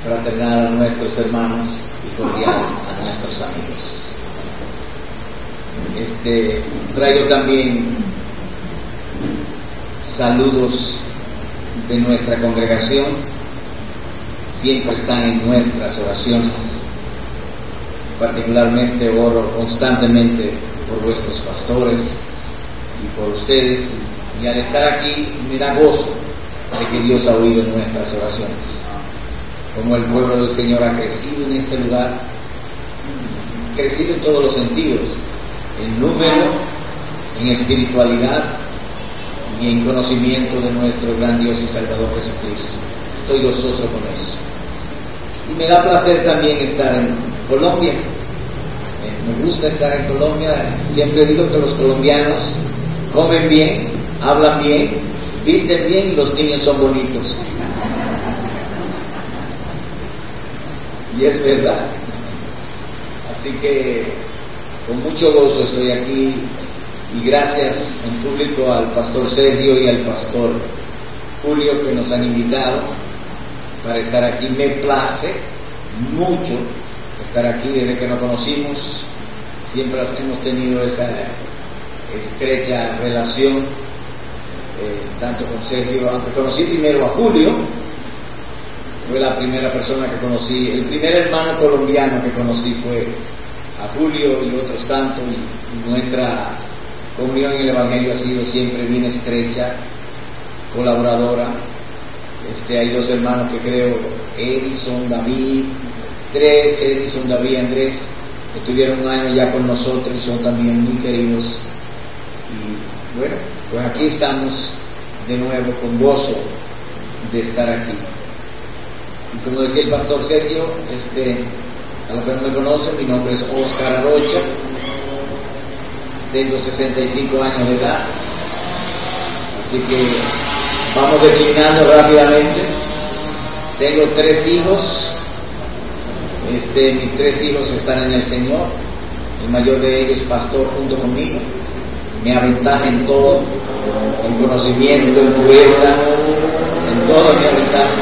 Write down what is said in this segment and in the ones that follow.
fraternal a nuestros hermanos y cordial a nuestros amigos. Traigo también saludos de nuestra congregación. Siempre están en nuestras oraciones. Particularmente oro constantemente por vuestros pastores y por ustedes, y al estar aquí me da gozo de que Dios ha oído nuestras oraciones. Como el pueblo del Señor ha crecido en este lugar, crecido en todos los sentidos, en número, en espiritualidad y en conocimiento de nuestro gran Dios y Salvador Jesucristo. Estoy gozoso con eso. Y me da placer también estar en Colombia. Me gusta estar en Colombia. Siempre digo que los colombianos comen bien, hablan bien, visten bien y los niños son bonitos. Y es verdad. Así que con mucho gozo estoy aquí, y gracias en público al pastor Sergio y al pastor Julio que nos han invitado para estar aquí. Me place mucho estar aquí desde que nos conocimos. Siempre hemos tenido esa estrecha relación, tanto con Sergio, aunque conocí primero a Julio. Fue la primera persona que conocí, el primer hermano colombiano que conocí fue a Julio, y otros tantos, y nuestra comunión en el Evangelio ha sido siempre bien estrecha, colaboradora. Hay dos hermanos que creo, Edison, David, Andrés, estuvieron un año ya con nosotros y son también muy queridos. Y bueno, pues aquí estamos de nuevo con gozo de estar aquí. Y como decía el pastor Sergio, a los que no me conocen, mi nombre es Oscar Arocha, tengo 65 años de edad, así que vamos declinando rápidamente. Tengo 3 hijos, mis 3 hijos están en el Señor, el mayor de ellos pastor junto conmigo, me aventaja en todo, en conocimiento, en pureza, en todo me aventaja.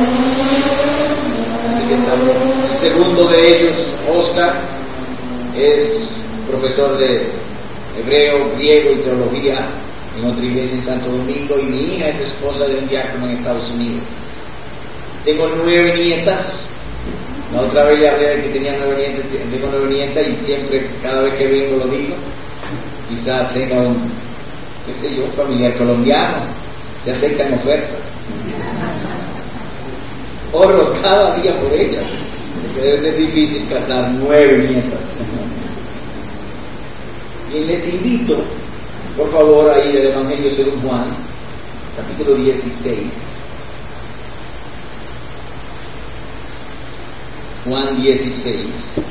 Así que el segundo de ellos, Oscar, es profesor de hebreo, griego y teología en otra iglesia en Santo Domingo, y mi hija es esposa de un diácono en Estados Unidos. Tengo 9 nietas. La otra vez le hablé de que tenía 9 nietas. Tengo 9 nietas y siempre, cada vez que vengo lo digo. Quizá tenga un familiar colombiano. Se aceptan ofertas. Oro cada día por ellas, porque debe ser difícil casar 9 nietas. Y les invito, por favor, a ir al Evangelio según Juan, capítulo 16. Juan 16.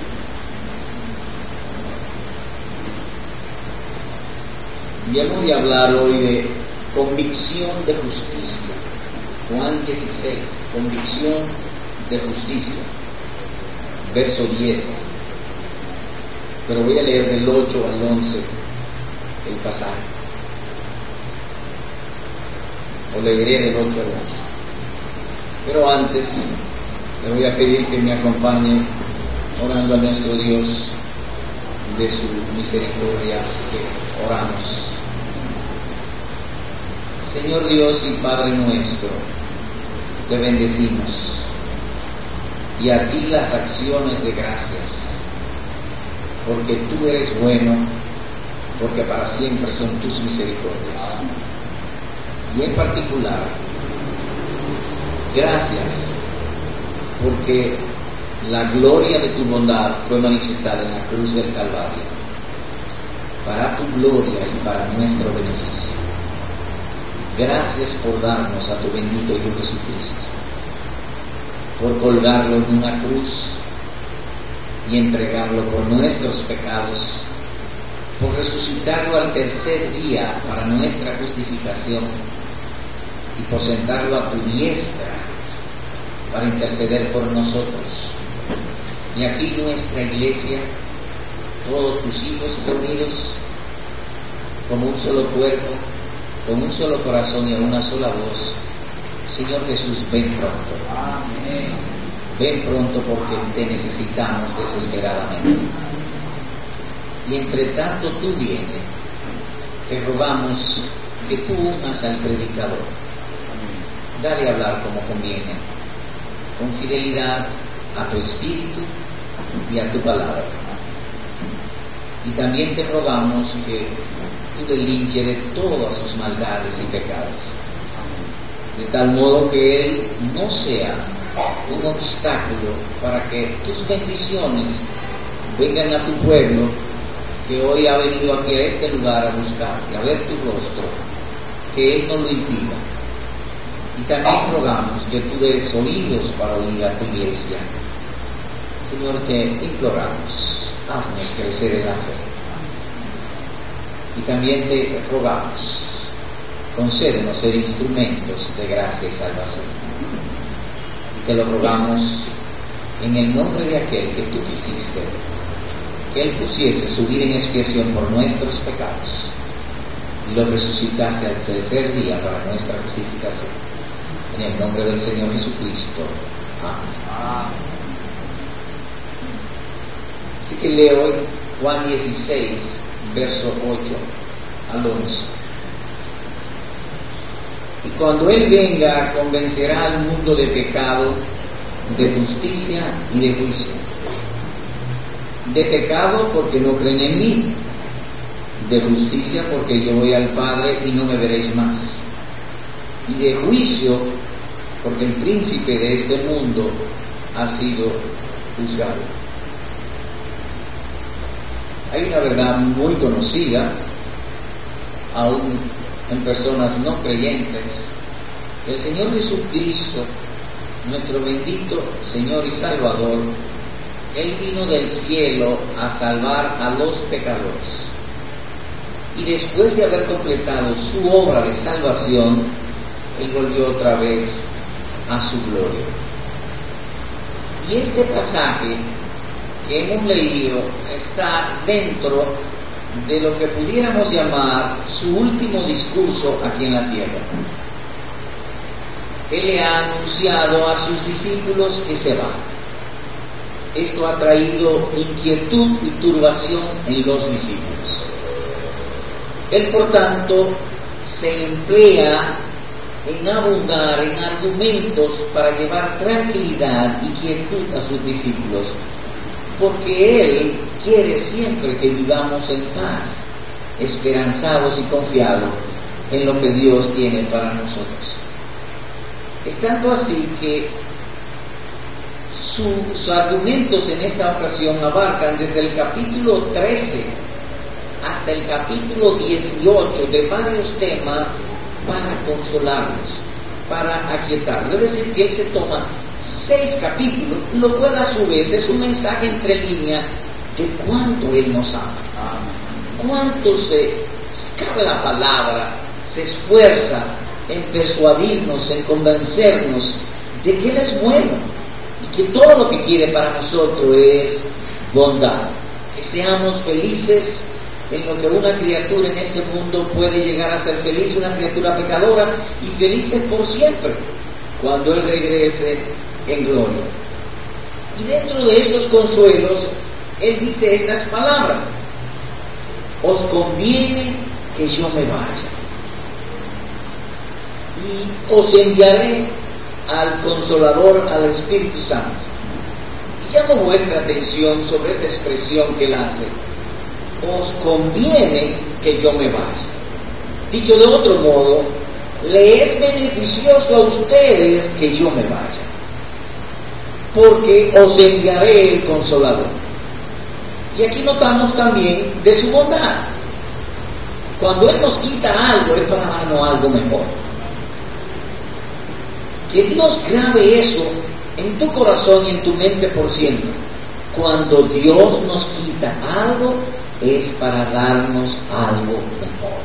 Y hemos de hablar hoy de convicción de justicia. Juan 16, convicción de justicia, verso 10. Pero voy a leer del 8 al 11 el pasaje. O leeré del 8 al 11. Pero antes le voy a pedir que me acompañe orando a nuestro Dios de su misericordia. Así que oramos. Señor Dios y Padre nuestro, te bendecimos, y a ti las acciones de gracias, porque tú eres bueno, porque para siempre son tus misericordias. Y en particular, gracias porque la gloria de tu bondad fue manifestada en la cruz del Calvario, para tu gloria y para nuestro beneficio. Gracias por darnos a tu bendito Hijo Jesucristo, por colgarlo en una cruz y entregarlo por nuestros pecados, por resucitarlo al tercer día para nuestra justificación y por sentarlo a tu diestra para interceder por nosotros. Y aquí nuestra iglesia, todos tus hijos reunidos como un solo cuerpo, con un solo corazón y a una sola voz. Señor Jesús, ven pronto. Amén. ven pronto porque te necesitamos desesperadamente. Y entre tanto tú vienes, te rogamos que tú unas al predicador. Dale a hablar como conviene, con fidelidad a tu espíritu y a tu palabra. Y también te rogamos que tú le limpies de todas sus maldades y pecados, de tal modo que Él no sea un obstáculo para que tus bendiciones vengan a tu pueblo que hoy ha venido aquí a este lugar a buscarte, a ver tu rostro, que Él no lo impida. Y también rogamos que tú des oídos para oír a tu iglesia. Señor, te imploramos, haznos crecer en la fe. Y también te rogamos, concédenos ser instrumentos de gracia y salvación. Y te lo rogamos en el nombre de aquel que tú quisiste, que Él pusiese su vida en expiación por nuestros pecados y lo resucitase al tercer día para nuestra justificación. En el nombre del Señor Jesucristo. Amén. Así que leo hoy Juan 16, verso 8 al 11. Y cuando Él venga, convencerá al mundo de pecado, de justicia y de juicio. De pecado porque no creen en mí. De justicia porque yo voy al Padre y no me veréis más. Y de juicio porque el príncipe de este mundo ha sido juzgado. Hay una verdad muy conocida, aún en personas no creyentes, que el Señor Jesucristo, nuestro bendito Señor y Salvador, Él vino del cielo a salvar a los pecadores. Y después de haber completado su obra de salvación, Él volvió otra vez a su gloria. Y este pasaje que hemos leído está dentro de lo que pudiéramos llamar su último discurso aquí en la tierra. Él le ha anunciado a sus discípulos que se va. Esto ha traído inquietud y turbación en los discípulos. Él, por tanto, se emplea en abundar en argumentos para llevar tranquilidad y quietud a sus discípulos, porque Él quiere siempre que vivamos en paz, esperanzados y confiados en lo que Dios tiene para nosotros. Estando así que sus argumentos en esta ocasión abarcan desde el capítulo 13 hasta el capítulo 18 de varios temas para consolarnos, para aquietarnos. Es decir, que Él se toma 6 capítulos, lo cual a su vez es un mensaje entre líneas de cuánto Él nos ama, cuánto cabe la palabra, se esfuerza en persuadirnos, en convencernos de que Él es bueno y que todo lo que quiere para nosotros es bondad, que seamos felices en lo que una criatura en este mundo puede llegar a ser feliz, una criatura pecadora, y felices por siempre cuando Él regrese en gloria. Y dentro de esos consuelos Él dice estas palabras: os conviene que yo me vaya y os enviaré al Consolador, al Espíritu Santo. Y llamo vuestra atención sobre esta expresión que Él hace: os conviene que yo me vaya. Dicho de otro modo, le es beneficioso a ustedes que yo me vaya, porque os enviaré el Consolador. Y aquí notamos también de su bondad. Cuando Él nos quita algo, es para darnos algo mejor. Que Dios grabe eso en tu corazón y en tu mente por siempre. Cuando Dios nos quita algo, es para darnos algo mejor.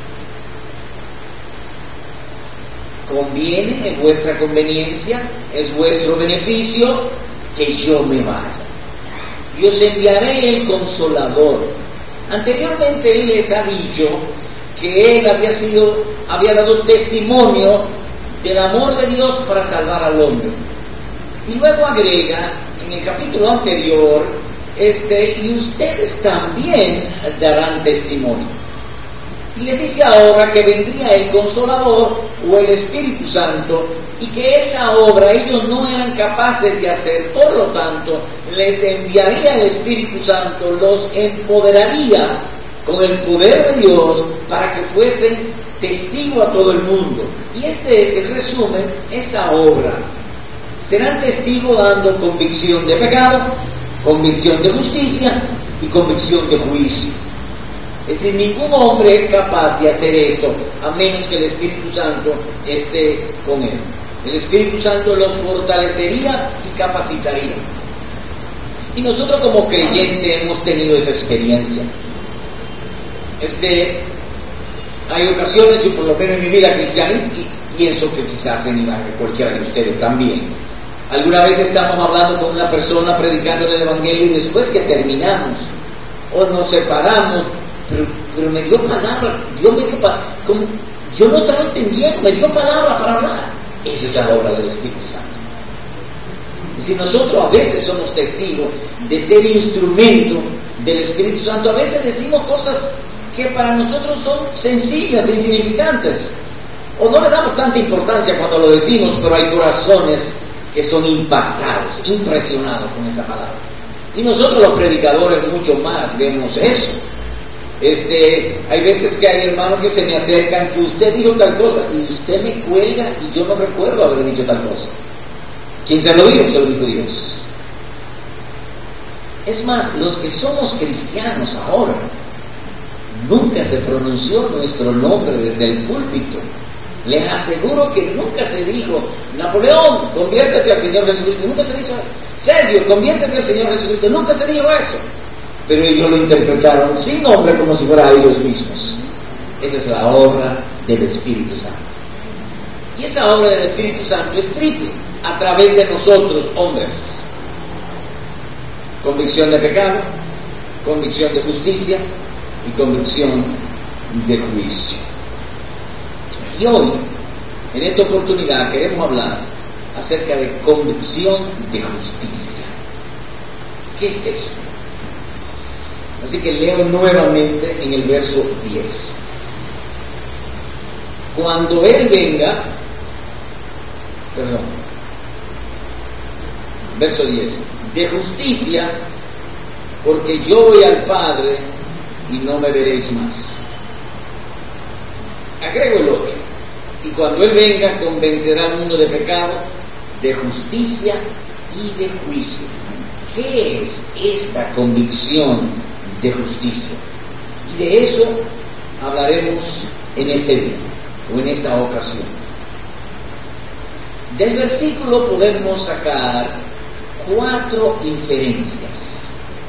Conviene, es vuestra conveniencia, es vuestro beneficio que yo me vaya. Y os enviaré el Consolador. Anteriormente Él les ha dicho que Él había dado testimonio del amor de Dios para salvar al hombre. Y luego agrega en el capítulo anterior, y ustedes también darán testimonio. Y le dice ahora que vendría el Consolador o el Espíritu Santo, y que esa obra ellos no eran capaces de hacer, por lo tanto les enviaría el Espíritu Santo, los empoderaría con el poder de Dios para que fuesen testigos a todo el mundo. Y este es el resumen, esa obra. Serán testigos dando convicción de pecado, convicción de justicia y convicción de juicio. Es decir, ningún hombre es capaz de hacer esto a menos que el Espíritu Santo esté con él. El Espíritu Santo lo fortalecería y capacitaría. Y nosotros como creyentes hemos tenido esa experiencia. Hay ocasiones, yo por lo menos en mi vida cristiana, y pienso que quizás en cualquiera de ustedes también, alguna vez estamos hablando con una persona, predicando el Evangelio, y después que terminamos o nos separamos, pero me dio palabra, Dios me dio palabra, yo no estaba entendiendo, me dio palabra para hablar. Esa es la obra del Espíritu Santo. Es decir, nosotros a veces somos testigos de ser instrumento del Espíritu Santo. A veces decimos cosas que para nosotros son sencillas e insignificantes, o no le damos tanta importancia cuando lo decimos, pero hay corazones que son impactados, impresionados con esa palabra. Y nosotros los predicadores mucho más vemos eso. Hay veces que hay hermanos que se me acercan, que usted dijo tal cosa, y usted me cuelga y yo no recuerdo haber dicho tal cosa. ¿Quién se lo dijo? Se lo dijo Dios. Es más, los que somos cristianos ahora, nunca se pronunció nuestro nombre desde el púlpito. Les aseguro que nunca se dijo, Napoleón, conviértete al Señor Jesucristo. Nunca se dijo eso. Sergio, conviértete al Señor Jesucristo. Nunca se dijo eso. Pero ellos lo interpretaron sin nombre, como si fuera ellos mismos. Esa es la obra del Espíritu Santo. Y esa obra del Espíritu Santo es triple, a través de nosotros, hombres. Convicción de pecado, convicción de justicia y convicción de juicio. Y hoy, en esta oportunidad, queremos hablar acerca de convicción de justicia. ¿Qué es eso? Así que leo nuevamente en el verso 10. Cuando Él venga, verso 10, de justicia, porque yo voy al Padre y no me veréis más. Agrego el 8. Y cuando Él venga, convencerá al mundo de pecado, de justicia y de juicio. ¿Qué es esta convicción de justicia? Y de eso hablaremos en este día, o en esta ocasión. Del versículo podemos sacar 4 inferencias.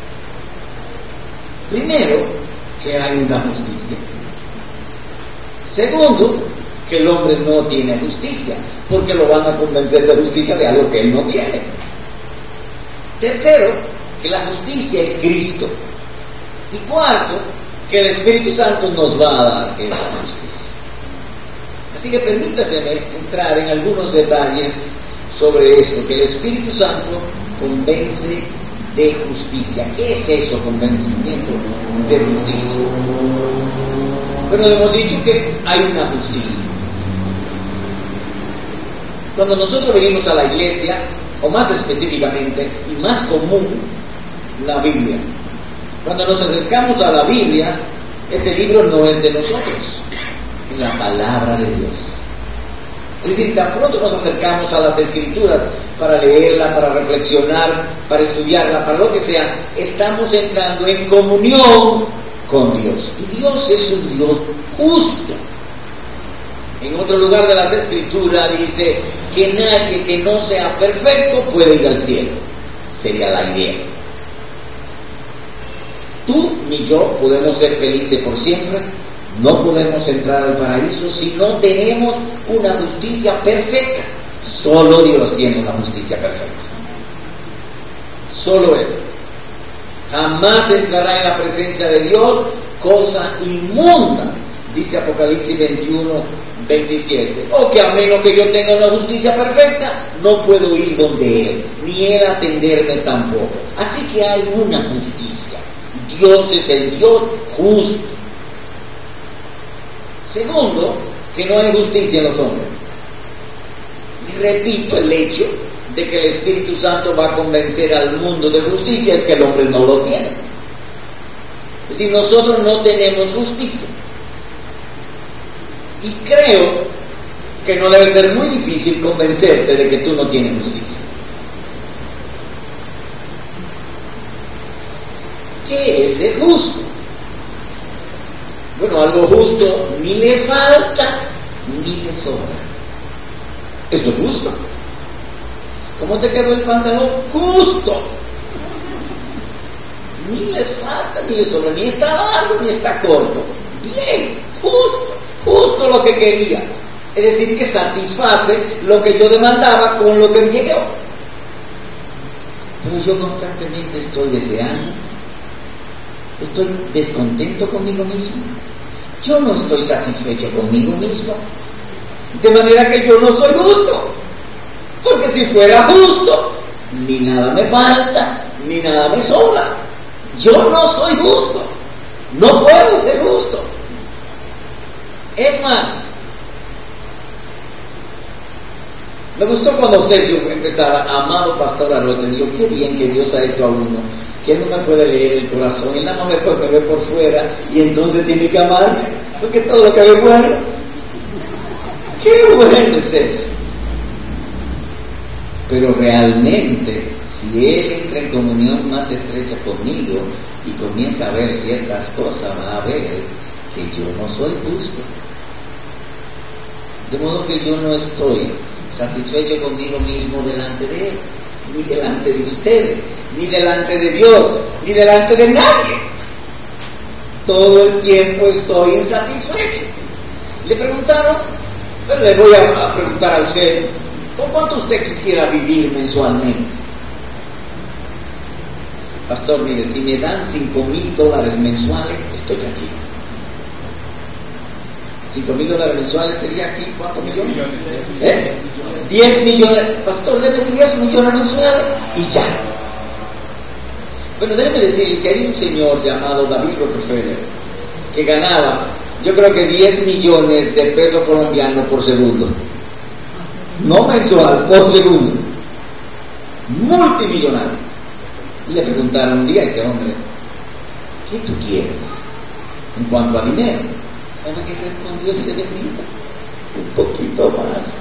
Primero, que hay una justicia. Segundo, que el hombre no tiene justicia, porque lo van a convencer de justicia de algo que él no tiene. Tercero, que la justicia es Cristo. Y cuarto, que el Espíritu Santo nos va a dar esa justicia. Así que permítaseme entrar en algunos detalles sobre esto, que el Espíritu Santo convence de justicia. ¿Qué es eso, convencimiento de justicia? Bueno, hemos dicho que hay una justicia. Cuando nosotros venimos a la iglesia, o más específicamente y más común, la Biblia. Cuando nos acercamos a la Biblia, este libro no es de nosotros, es la palabra de Dios. Es decir, tan pronto nos acercamos a las Escrituras para leerla, para reflexionar, para estudiarla, para lo que sea, estamos entrando en comunión con Dios. Y Dios es un Dios justo. En otro lugar de las Escrituras dice que nadie que no sea perfecto puede ir al cielo. Sería la idea. Tú ni yo podemos ser felices por siempre. No podemos entrar al paraíso si no tenemos una justicia perfecta. Solo Dios tiene una justicia perfecta. Solo Él. Jamás entrará en la presencia de Dios cosa inmunda. Dice Apocalipsis 21, 27. O que a menos que yo tenga una justicia perfecta, no puedo ir donde Él, ni Él atenderme tampoco. Así que hay una justicia. Dios es el Dios justo. Segundo, que no hay justicia en los hombres. Y repito, el hecho de que el Espíritu Santo va a convencer al mundo de justicia es que el hombre no lo tiene. Es decir, nosotros no tenemos justicia. Y creo que no debe ser muy difícil convencerte de que tú no tienes justicia. ¿Qué es ser justo? Bueno, algo justo ni le falta ni le sobra. Eso es justo. ¿Cómo te quedó el pantalón? Justo. Ni les falta ni les sobra, ni está largo ni está corto. Bien, justo lo que quería. Es decir, que satisface lo que yo demandaba con lo que me llegó. Pero yo constantemente estoy deseando. Estoy descontento conmigo mismo. Yo no estoy satisfecho conmigo mismo. De manera que yo no soy justo. Porque si fuera justo, ni nada me falta, ni nada me sobra. Yo no soy justo. No puedo ser justo. Es más, me gustó cuando Sergio empezaba, amado pastor Arrocha, digo, qué bien que Dios ha hecho a uno, que Él no me puede leer el corazón, Él nada más me ve por fuera, y entonces tiene que amarme, porque todo lo que ve es bueno. Qué bueno es eso. Pero realmente, si Él entra en comunión más estrecha conmigo y comienza a ver ciertas cosas, va a ver que yo no soy justo. De modo que yo no estoy satisfecho conmigo mismo delante de Él, ni delante de ustedes, ni delante de Dios, ni delante de nadie. Todo el tiempo estoy insatisfecho. Le preguntaron, pero le voy a preguntar a usted, ¿con cuánto usted quisiera vivir mensualmente? Pastor, mire, si me dan $5,000 mensuales, estoy aquí. $5,000 mensuales sería aquí, ¿cuántos millones? 10 millones. Pastor, deme 10 millones mensuales y ya. Bueno, déjeme decir que hay un señor llamado David Rockefeller que ganaba, yo creo que 10 millones de pesos colombianos por segundo. No mensual, por segundo. Multimillonario. Y le preguntaron un día a ese hombre, ¿qué tú quieres en cuanto a dinero? ¿Sabe qué respondió ese de mí? Un poquito más.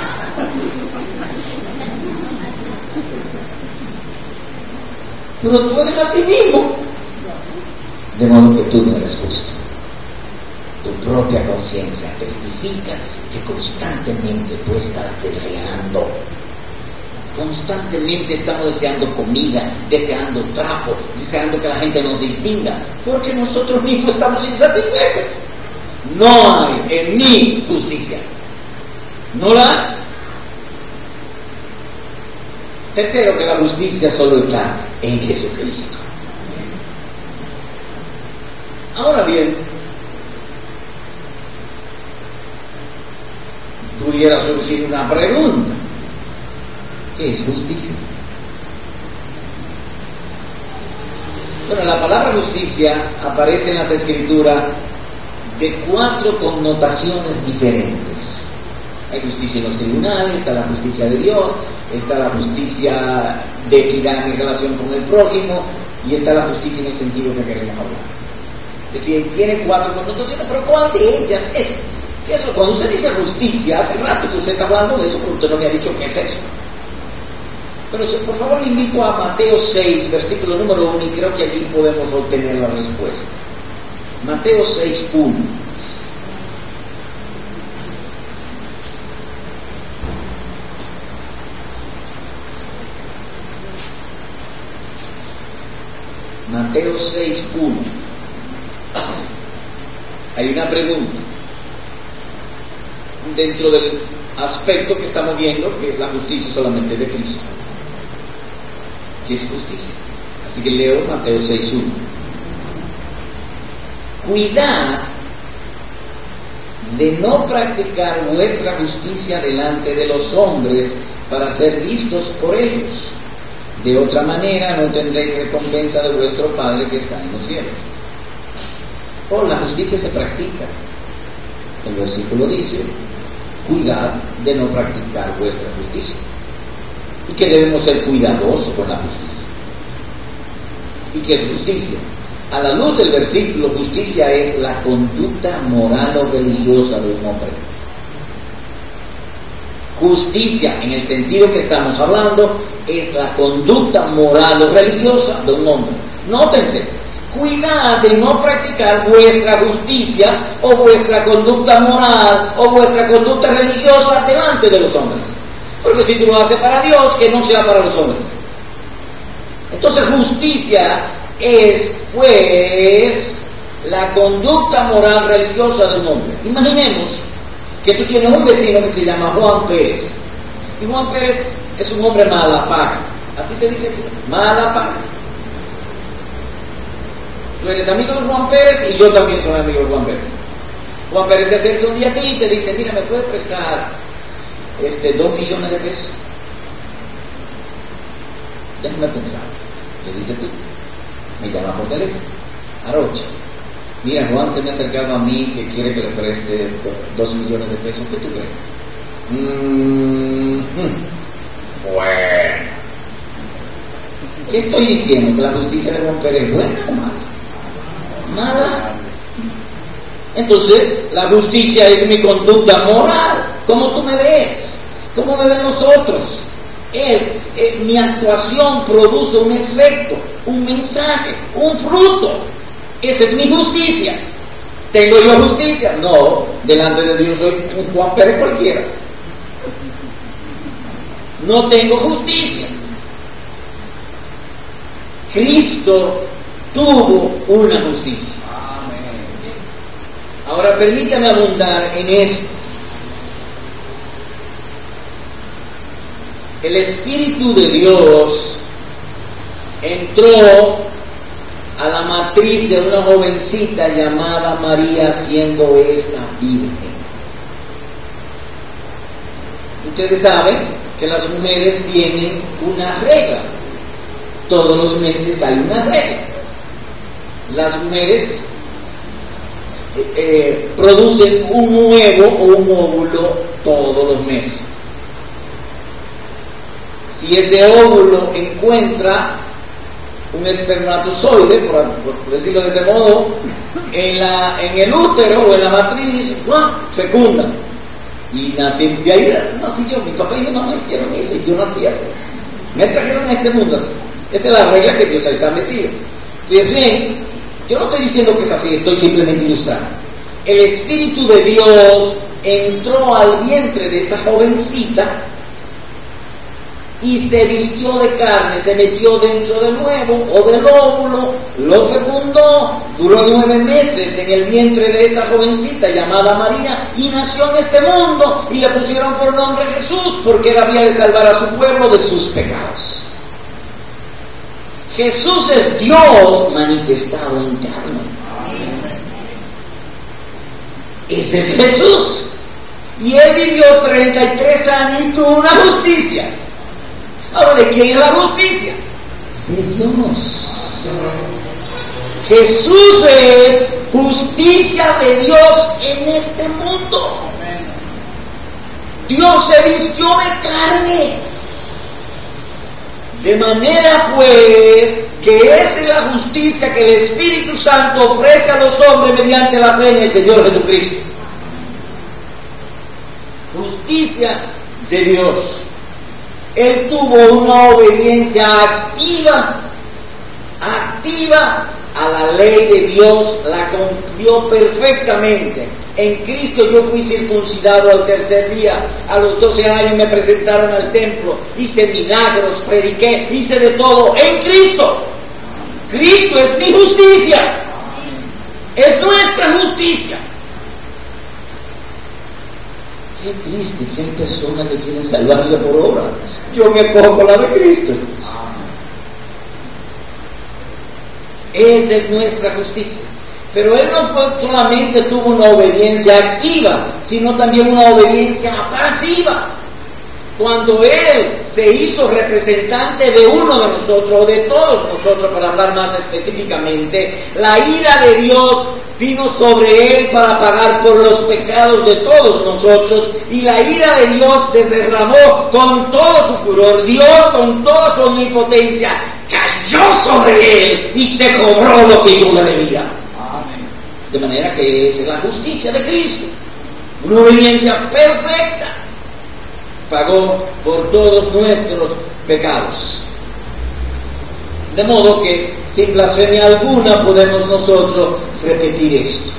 Pero tú eres así mismo. De modo que tú no eres justo. Tu propia conciencia testifica que constantemente tú estás deseando. Constantemente estamos deseando comida, deseando trapo, deseando que la gente nos distinga, porque nosotros mismos estamos insatisfechos. No hay en mí justicia. No la hay. Tercero, que la justicia solo está en Jesucristo. Ahora bien, pudiera surgir una pregunta. ¿Qué es justicia? Bueno, la palabra justicia aparece en las Escrituras de 4 connotaciones diferentes. Hay justicia en los tribunales, está la justicia de Dios, está la justicia de equidad en relación con el prójimo y está la justicia en el sentido que queremos hablar. Es decir, tiene 4 connotaciones, pero ¿cuál de ellas es? ¿Qué es eso? Cuando usted dice justicia, hace rato que usted está hablando de eso, pero usted no me ha dicho qué es eso. Pero por favor le invito a Mateo 6, versículo número 1, y creo que allí podemos obtener la respuesta. Mateo 6, 1. Mateo 6, 1. Hay una pregunta dentro del aspecto que estamos viendo, que la justicia solamente es de Cristo. ¿Qué es justicia? Así que leo Mateo 6:1. Cuidad de no practicar vuestra justicia delante de los hombres para ser vistos por ellos. De otra manera no tendréis recompensa de vuestro Padre que está en los cielos. Oh, la justicia se practica. El versículo dice: cuidad de no practicar vuestra justicia. Y que debemos ser cuidadosos con la justicia. ¿Y qué es justicia? A la luz del versículo, justicia es la conducta moral o religiosa de un hombre. Justicia, en el sentido que estamos hablando, es la conducta moral o religiosa de un hombre. Nótense, cuidad de no practicar vuestra justicia o vuestra conducta moral o vuestra conducta religiosa delante de los hombres. Porque si tú lo haces para Dios, que no sea para los hombres. Entonces justicia es, pues, la conducta moral religiosa de un hombre. Imaginemos que tú tienes un vecino que se llama Juan Pérez. Y Juan Pérez es un hombre mala paga. Así se dice aquí, mala paga. Tú eres amigo de Juan Pérez y yo también soy amigo de Juan Pérez. Juan Pérez se acerca un día a ti y te dice: mira, ¿me puedes prestar 2 millones de pesos? Déjame pensar. Le dice tú. Me llama por teléfono. Arocha. Mira, Juan se me ha acercado a mí que quiere que le preste 2 millones de pesos. ¿Qué tú crees? Bueno. ¿Qué estoy diciendo? ¿Que la justicia de Juan Pérez es buena o mala? Nada. Entonces, la justicia es mi conducta moral. ¿Cómo tú me ves? ¿Cómo me ven los otros? Mi actuación produce un efecto, un mensaje, un fruto. Esa es mi justicia. ¿Tengo yo justicia? No, delante de Dios soy un Juan Pérez cualquiera. No tengo justicia. Cristo tuvo una justicia. Ahora permítame abundar en esto. El Espíritu de Dios entró a la matriz de una jovencita llamada María, siendo esta virgen. Ustedes saben que las mujeres tienen una regla. Todos los meses hay una regla. Las mujeres producen un huevo o un óvulo todos los meses. Si ese óvulo encuentra un espermatozoide, por decirlo de ese modo, en el útero o en la matriz, fecunda. Y de ahí nací yo. Mi papá y mi mamá hicieron eso y yo nací así. Me trajeron a este mundo así. Esa es la regla que Dios ha establecido. Pues bien, yo no estoy diciendo que es así, estoy simplemente ilustrando. El Espíritu de Dios entró al vientre de esa jovencita y se vistió de carne, se metió dentro del huevo o del óvulo, lo fecundó, duró 9 meses en el vientre de esa jovencita llamada María y nació en este mundo y le pusieron por nombre Jesús porque él había de salvar a su pueblo de sus pecados. Jesús es Dios manifestado en carne. Ese es Jesús. Y él vivió 33 años y tuvo una justicia. Ahora, ¿de quién es la justicia? De Dios. Jesús es justicia de Dios en este mundo. Dios se vistió de carne. De manera pues que esa es la justicia que el Espíritu Santo ofrece a los hombres mediante la fe en el Señor Jesucristo. Justicia de Dios. Él tuvo una obediencia activa a la ley de Dios, la cumplió perfectamente. En Cristo yo fui circuncidado al 3er día. A los 12 años me presentaron al templo, hice milagros, prediqué, hice de todo en Cristo. Cristo es mi justicia, es nuestra justicia. Qué triste que hay personas que quieren salvarse por obra. Yo me cojo con la de Cristo. Esa es nuestra justicia. Pero él no solamente tuvo una obediencia activa, sino también una obediencia pasiva. Cuando él se hizo representante de uno de nosotros, o de todos nosotros, para hablar más específicamente, la ira de Dios vino sobre él para pagar por los pecados de todos nosotros, y la ira de Dios derramó con todo su furor. Dios, con toda su omnipotencia, cayó sobre él y se cobró lo que yo le debía. De manera que es la justicia de Cristo, una obediencia perfecta. Pagó por todos nuestros pecados. De modo que sin blasfemia alguna podemos nosotros repetir esto.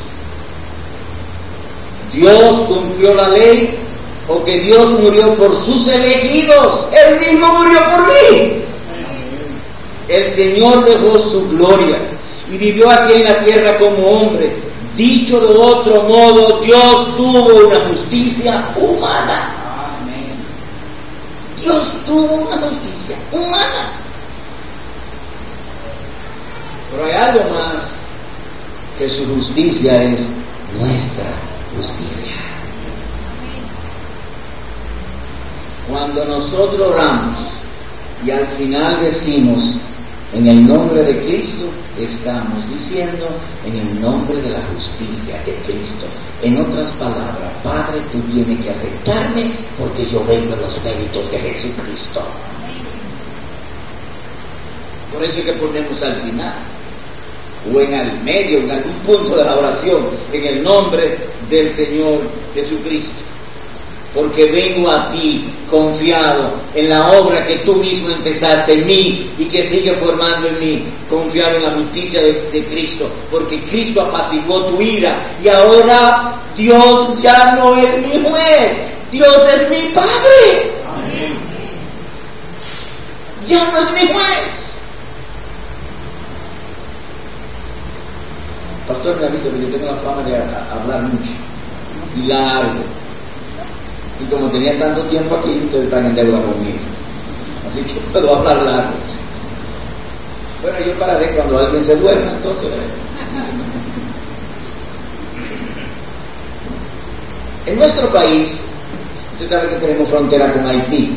Dios cumplió la ley, o que Dios murió por sus elegidos. Él mismo murió por mí. El Señor dejó su gloria y vivió aquí en la tierra como hombre. Dicho de otro modo, Dios tuvo una justicia humana. Dios tuvo una justicia humana. Pero hay algo más, que su justicia es nuestra justicia. Cuando nosotros oramos y al final decimos en el nombre de Cristo, estamos diciendo en el nombre de la justicia de Cristo. En otras palabras, Padre, tú tienes que aceptarme porque yo vengo en los méritos de Jesucristo. Por eso es que ponemos al final, o en el medio, en algún punto de la oración, en el nombre del Señor Jesucristo. Porque vengo a ti confiado en la obra que tú mismo empezaste en mí y que sigue formando en mí, confiado en la justicia de Cristo, porque Cristo apaciguó tu ira y ahora Dios ya no es mi juez, Dios es mi Padre. Amén. Ya no es mi juez. Pastor me avisa que yo tengo la fama de hablar mucho y largo. Y como tenía tanto tiempo aquí, ustedes están en deuda conmigo. Así que puedo hablar largo. Bueno, yo pararé cuando alguien se duerma, entonces. En nuestro país, usted sabe que tenemos frontera con Haití.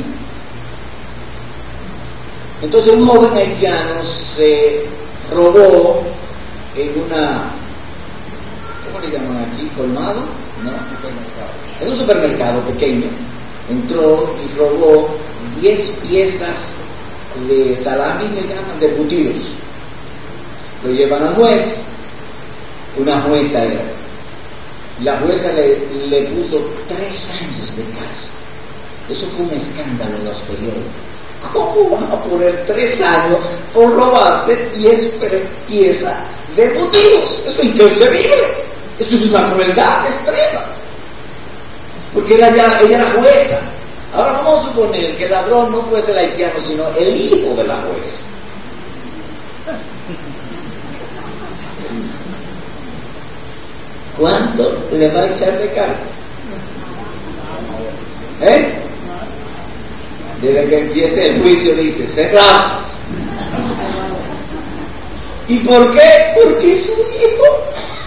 Entonces un joven haitiano se robó en una, ¿cómo le llaman aquí? ¿Colmado? No, en un supermercado pequeño, entró y robó 10 piezas de salami, le llaman, de embutidos. Lo llevan al juez, una jueza era. La jueza le puso 3 años de cárcel. Eso fue un escándalo en los periódicos. ¿Cómo van a poner 3 años por robarse 10 piezas de embutidos? Eso es inconcebible. Eso es una crueldad extrema. Porque ella era jueza. Ahora vamos a suponer que el ladrón no fuese el haitiano, sino el hijo de la jueza. ¿Cuánto le va a echar de cárcel? Desde que empiece el juicio dice, cerrado. ¿Y por qué? Porque es su hijo.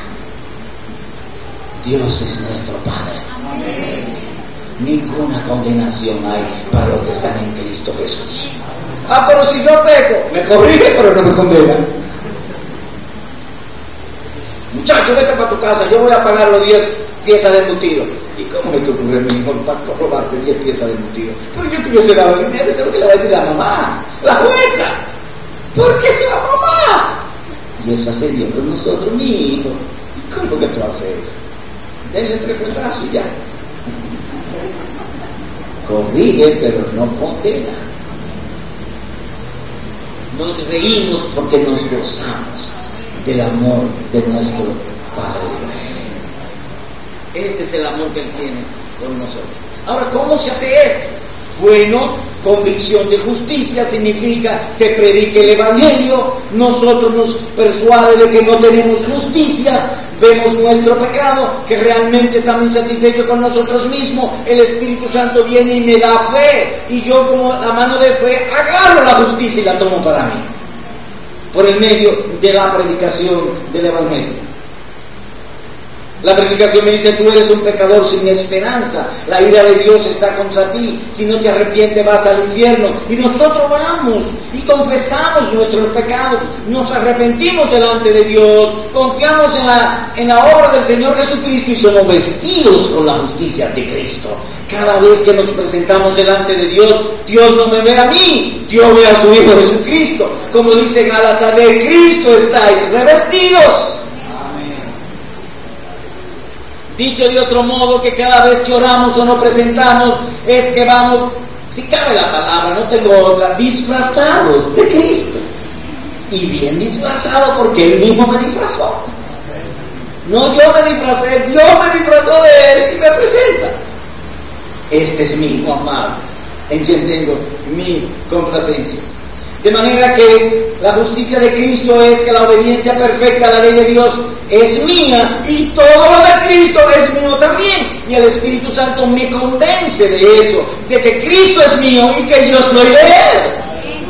Dios es nuestro Padre. Ninguna condenación hay para los que están en Cristo Jesús. Pero si yo peco, me corrige, pero no me condena. Muchacho, vete para tu casa, yo voy a pagar los 10 piezas de embutido. ¿Y cómo me te ocurre, mi hijo, para robarte 10 piezas de embutido? Pero yo tuviese dado dinero, eso es lo que le va a decir la mamá, la jueza. ¿Por qué es la mamá? Y eso hace Dios con nosotros, mi hijo. ¿Y cómo que tú haces eso? Denle 3 fretazos y ya. Corrige, pero no condena. Nos reímos porque nos gozamos del amor de nuestro Padre. Ese es el amor que Él tiene con nosotros. Ahora, ¿cómo se hace esto? Bueno, convicción de justicia significa se predique el Evangelio, nosotros nos persuade de que no tenemos justicia, vemos nuestro pecado, que realmente estamos insatisfechos con nosotros mismos, el Espíritu Santo viene y me da fe, y yo como la mano de fe agarro la justicia y la tomo para mí, por el medio de la predicación del Evangelio. La predicación me dice: tú eres un pecador sin esperanza, la ira de Dios está contra ti, si no te arrepientes vas al infierno. Y nosotros vamos y confesamos nuestros pecados, nos arrepentimos delante de Dios, confiamos en la obra del Señor Jesucristo y somos vestidos con la justicia de Cristo. Cada vez que nos presentamos delante de Dios, Dios no me ve a mí, Dios ve a su Hijo Jesucristo. Como dice Gálatas: de Cristo estáis revestidos. Dicho de otro modo, que cada vez que oramos o nos presentamos, es que vamos, si cabe la palabra, no tengo otra, disfrazados de Cristo. Y bien disfrazado, porque Él mismo me disfrazó. No yo me disfracé, Dios me disfrazó de Él y me presenta. Este es mi Hijo amado, en quien tengo mi complacencia. De manera que la justicia de Cristo es que la obediencia perfecta a la ley de Dios es mía, y todo lo de Cristo es mío también. Y el Espíritu Santo me convence de eso, de que Cristo es mío y que yo soy de Él.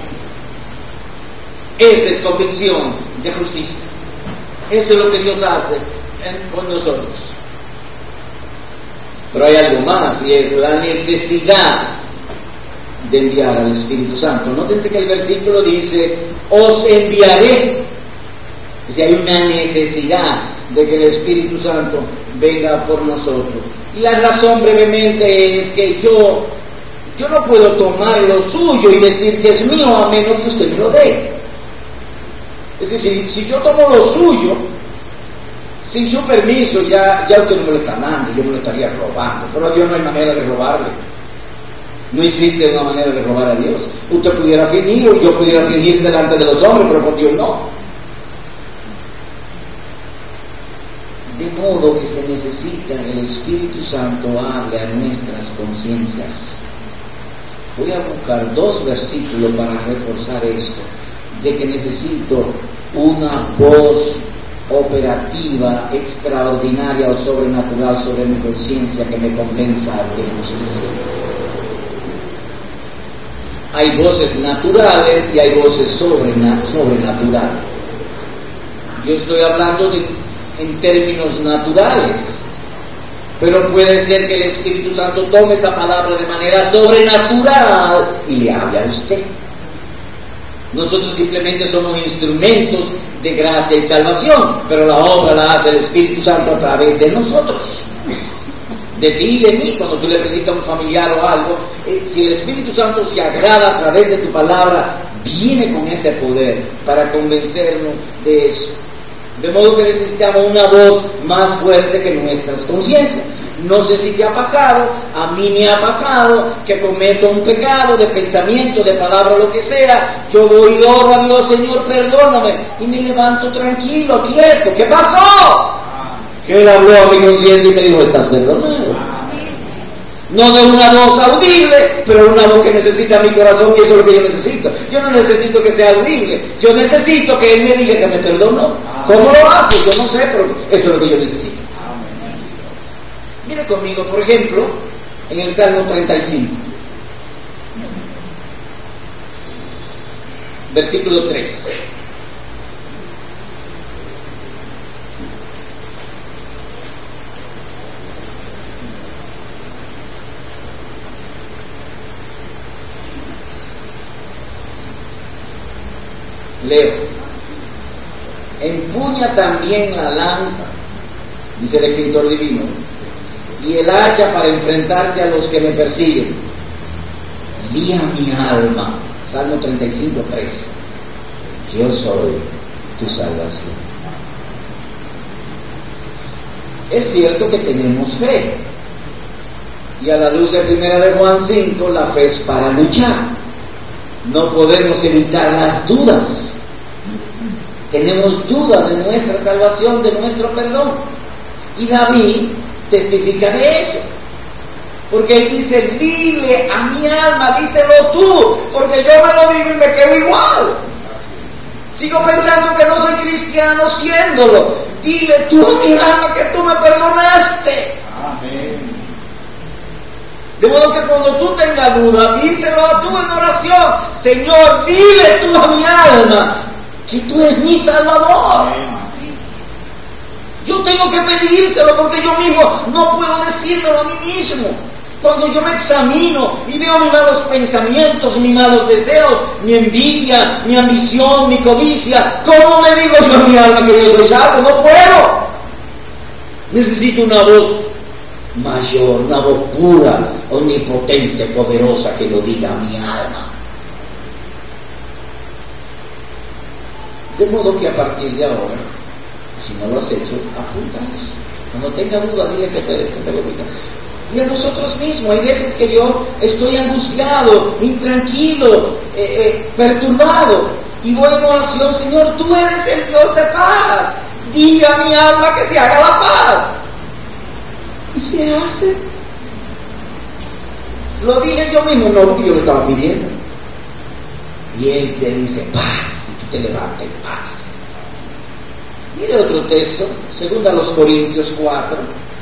Esa es convicción de justicia. Eso es lo que Dios hace con nosotros. Pero hay algo más, y es la necesidad de enviar al Espíritu Santo. Nótense que el versículo dice: os enviaré. Es decir, hay una necesidad de que el Espíritu Santo venga por nosotros. Y la razón brevemente es que yo no puedo tomar lo suyo y decir que es mío a menos que usted me lo dé. Es decir, si yo tomo lo suyo sin su permiso, ya usted no me lo está dando, yo me lo estaría robando. Pero a Dios no hay manera de robarle. No existe una manera de robar a Dios. Usted pudiera fingir, o yo pudiera fingir delante de los hombres, pero con Dios no. De modo que se necesita que el Espíritu Santo hable a nuestras conciencias. Voy a buscar 2 versículos para reforzar esto, de que necesito una voz operativa, extraordinaria o sobrenatural sobre mi conciencia que me convenza de justicia. Hay voces naturales y hay voces sobrenaturales. Yo estoy hablando en términos naturales, pero puede ser que el Espíritu Santo tome esa palabra de manera sobrenatural y le hable a usted. Nosotros simplemente somos instrumentos de gracia y salvación, pero la obra la hace el Espíritu Santo a través de nosotros, de ti y de mí. Cuando tú le predicas a un familiar o algo, si el Espíritu Santo se agrada a través de tu palabra, viene con ese poder para convencernos de eso. De modo que necesitamos una voz más fuerte que nuestras conciencias. No sé si te ha pasado, a mí me ha pasado que cometo un pecado de pensamiento, de palabra, lo que sea. Yo voy y oro a Dios: Señor, perdóname, y me levanto tranquilo, quieto. ¿Qué pasó? Que Él habló a mi conciencia y me dijo: estás perdonado. No de una voz audible, pero una voz que necesita mi corazón, y eso es lo que yo necesito. Yo no necesito que sea audible, yo necesito que Él me diga que me perdonó. ¿Cómo lo hace? Yo no sé, pero eso es lo que yo necesito. Mire conmigo, por ejemplo, en el Salmo 35, versículo 3. Leo: empuña también la lanza, dice el escritor divino, y el hacha para enfrentarte a los que me persiguen. Guía mi alma. Salmo 35, 3. Yo soy tu salvación. Es cierto que tenemos fe, y a la luz de 1 de Juan 5, la fe es para luchar. No podemos evitar las dudas. Tenemos dudas de nuestra salvación, de nuestro perdón. Y David testifica de eso, porque él dice: dile a mi alma, díselo tú, porque yo me lo digo y me quedo igual. Sigo pensando que no soy cristiano siéndolo. Dile tú a mi alma que tú me perdonaste. Amén. De modo que cuando tú tengas duda, díselo a tú en oración: Señor, dile tú a mi alma que tú eres mi Salvador. Amén. Yo tengo que pedírselo porque yo mismo no puedo decírmelo a mí mismo. Cuando yo me examino y veo mis malos pensamientos, mis malos deseos, mi envidia, mi ambición, mi codicia, ¿cómo le digo yo a mi alma que yo soy salvo? No puedo. Necesito una voz mayor, una voz pura, omnipotente, poderosa, que lo diga a mi alma. De modo que a partir de ahora, si no lo has hecho, apunta eso. Cuando tenga duda, dile que te lo diga. Y a nosotros mismos, hay veces que yo estoy angustiado, intranquilo, perturbado, y voy en oración: Señor, tú eres el Dios de paz, diga a mi alma que se haga la paz. Y se hace. Lo dije yo mismo, no porque yo lo estaba pidiendo. Y Él te dice paz, y tú te levantas en paz. Mire otro texto, 2 Corintios 4.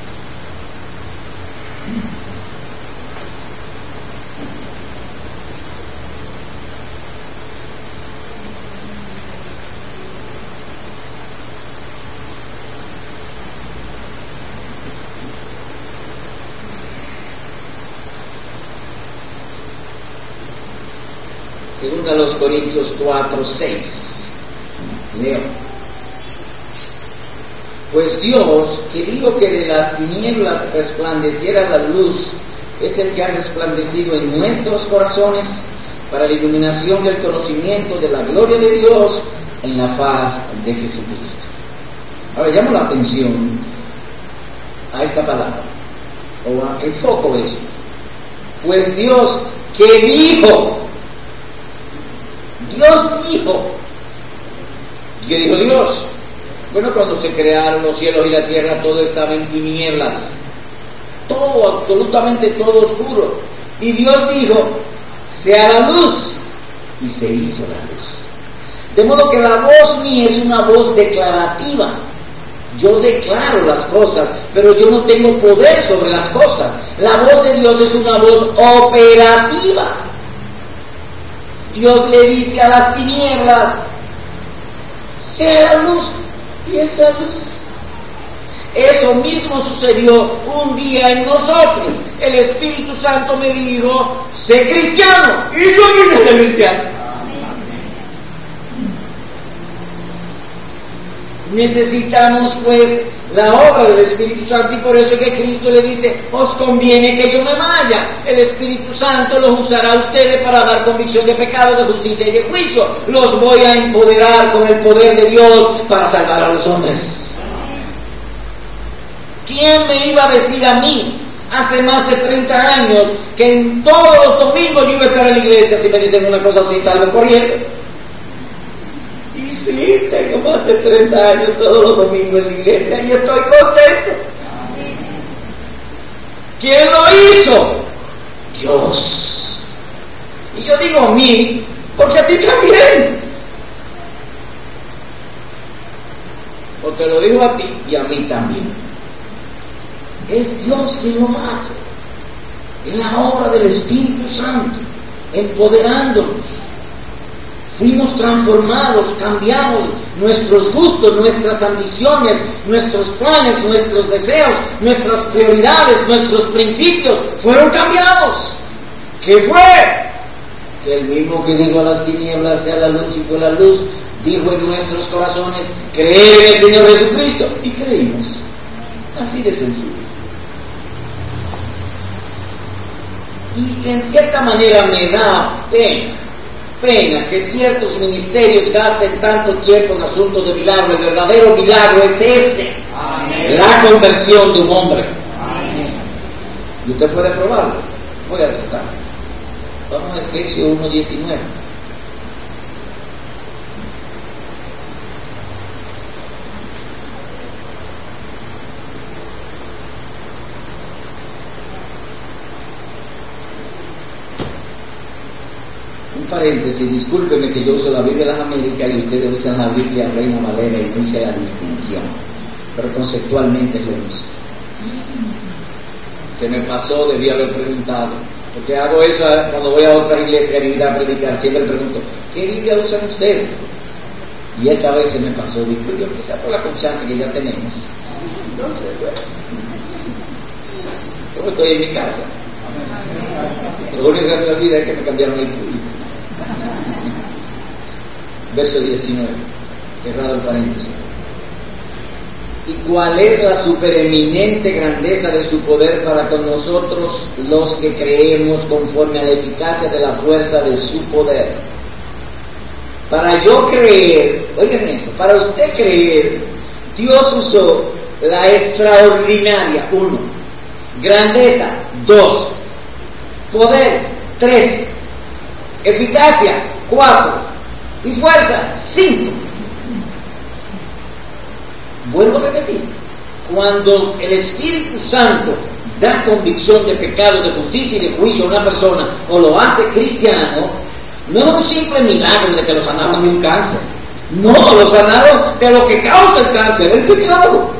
Segunda a los Corintios 4:6. Leo. Pues Dios, que dijo que de las tinieblas resplandeciera la luz, es el que ha resplandecido en nuestros corazones para la iluminación del conocimiento de la gloria de Dios en la faz de Jesucristo. Ahora llamo la atención a esta palabra, o enfoco esto. Pues Dios, que dijo. Dios dijo. ¿Qué dijo Dios? Bueno, cuando se crearon los cielos y la tierra, todo estaba en tinieblas. Todo, absolutamente todo oscuro. Y Dios dijo: sea la luz. Y se hizo la luz. De modo que la voz mía es una voz declarativa. Yo declaro las cosas, pero yo no tengo poder sobre las cosas. La voz de Dios es una voz operativa. Dios le dice a las tinieblas: sea la luz, y es la luz. Eso mismo sucedió un día en nosotros. El Espíritu Santo me dijo: sé cristiano, y yo vine a ser cristiano. Necesitamos pues la obra del Espíritu Santo, y por eso es que Cristo le dice: os conviene que yo me vaya. El Espíritu Santo los usará a ustedes para dar convicción de pecado, de justicia y de juicio. Los voy a empoderar con el poder de Dios para salvar a los hombres. ¿Quién me iba a decir a mí hace más de 30 años que en todos los domingos yo iba a estar en la iglesia? Si me dicen una cosa así, salgo corriendo. Y sí, tengo más de 30 años todos los domingos en la iglesia y estoy contento. ¿Quién lo hizo? Dios. Y yo digo a mí, porque a ti también. O te lo digo a ti y a mí también. Es Dios quien lo hace. Es la obra del Espíritu Santo, empoderándonos. Fuimos transformados, cambiamos nuestros gustos, nuestras ambiciones, nuestros planes, nuestros deseos, nuestras prioridades, nuestros principios fueron cambiados. ¿Qué fue? Que el mismo que dijo a las tinieblas sea la luz y fue la luz, dijo en nuestros corazones: creer en el Señor Jesucristo, y creímos. Así de sencillo. Y en cierta manera me da pena que ciertos ministerios gasten tanto tiempo en asuntos de milagro. El verdadero milagro es ese. Amén. La conversión de un hombre. Amén. Y usted puede probarlo. Voy a tratar. Vamos a Efesios 1:19. Paréntesis, discúlpeme que yo uso la Biblia de las Américas y ustedes usan la Biblia Reina Valera y no hice la distinción, pero conceptualmente es lo mismo. Se me pasó, debí haber preguntado, porque hago eso cuando voy a otra iglesia a predicar, siempre pregunto: ¿qué Biblia usan ustedes? Y esta vez se me pasó, digo yo, quizá por la confianza que ya tenemos, Entonces, bueno, yo estoy en mi casa. Lo único que me olvida es que me cambiaron el público. Verso 19, cerrado el paréntesis. ¿Y cuál es la supereminente grandeza de su poder para con nosotros los que creemos conforme a la eficacia de la fuerza de su poder? Para yo creer, oigan eso, para usted creer, Dios usó la extraordinaria, 1, grandeza, 2, poder, 3, eficacia, 4, y fuerza, 5. Vuelvo a repetir, cuando el Espíritu Santo da convicción de pecado, de justicia y de juicio a una persona, o lo hace cristiano, no es un simple milagro de que lo sanaron de un cáncer. No, lo sanaron de lo que causa el cáncer, el pecado.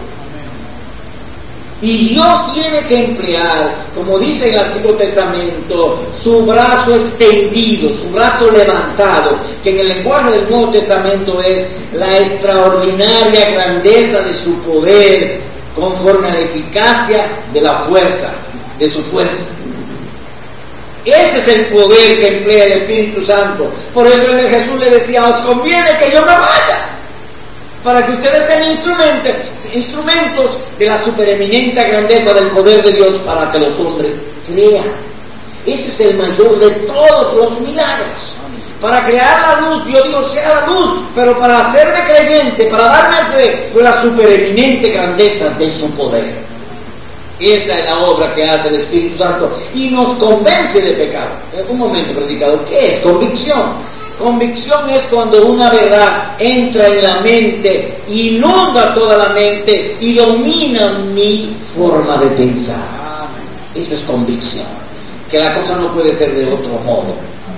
Y Dios tiene que emplear, como dice el Antiguo Testamento, su brazo extendido, su brazo levantado, que en el lenguaje del Nuevo Testamento es la extraordinaria grandeza de su poder, conforme a la eficacia de la fuerza, de su fuerza. Ese es el poder que emplea el Espíritu Santo. Por eso Jesús le decía: os conviene que yo me vaya, para que ustedes sean instrumentos de la supereminente grandeza del poder de Dios, para que los hombres crean. Ese es el mayor de todos los milagros. Para crear la luz, Dios dijo: sea la luz, pero para hacerme creyente, para darme fe, fue la supereminente grandeza de su poder. Esa es la obra que hace el Espíritu Santo y nos convence de pecado. Un momento, predicador, ¿qué es convicción? Convicción es cuando una verdad entra en la mente, inunda toda la mente y domina mi forma de pensar. Eso es convicción, que la cosa no puede ser de otro modo.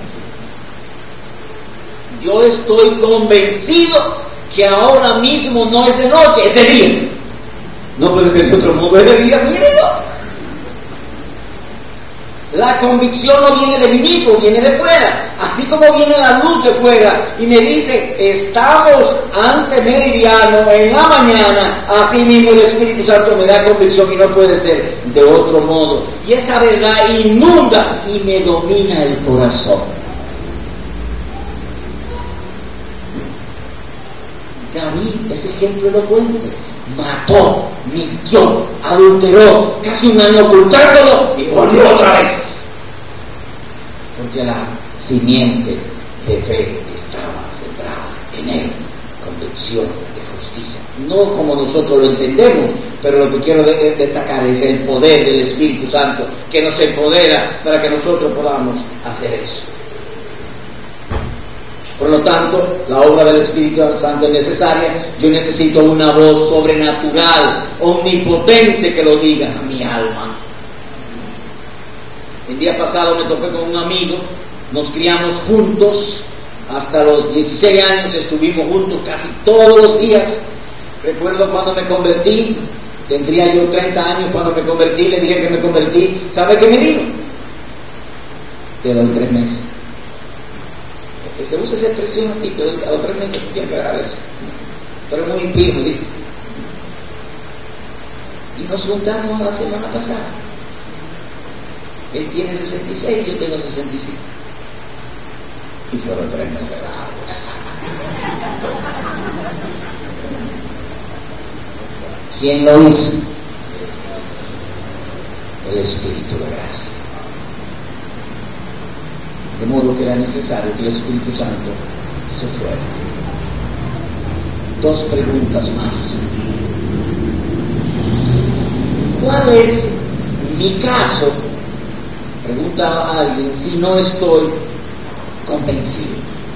Yo estoy convencido que ahora mismo no es de noche, es de día. No puede ser de otro modo, es de día, mírenlo. La convicción no viene de mí mismo, viene de fuera. Así como viene la luz de fuera y me dice: estamos ante meridiano en la mañana, así mismo el Espíritu Santo me da convicción y no puede ser de otro modo. Y esa verdad inunda y me domina el corazón. David es ejemplo elocuente. Mató, mintió, adulteró, casi un año ocultándolo y volvió otra vez. Porque la simiente de fe estaba centrada en él. Convicción de justicia. No como nosotros lo entendemos, pero lo que quiero destacar es el poder del Espíritu Santo que nos empodera para que nosotros podamos hacer eso. Por lo tanto, la obra del Espíritu Santo es necesaria. Yo necesito una voz sobrenatural, omnipotente, que lo diga a mi alma. El día pasado me topé con un amigo, nos criamos juntos, hasta los 16 años estuvimos juntos casi todos los días. Recuerdo cuando me convertí, tendría yo 30 años cuando me convertí, le dije que me convertí. ¿Sabe qué me dijo? Te doy 3 meses. Se usa esa expresión aquí, pero a los 3 meses tiene que dar eso. Pero es muy impío, me dijo. Y nos juntamos la semana pasada. Él tiene 66, yo tengo 65. Y fueron 3 meses largos. ¿Quién lo hizo? El Espíritu de gracia. De modo que era necesario que el Espíritu Santo se fuera. 2 preguntas más. ¿Cuál es mi caso? Pregunta a alguien si no estoy convencido.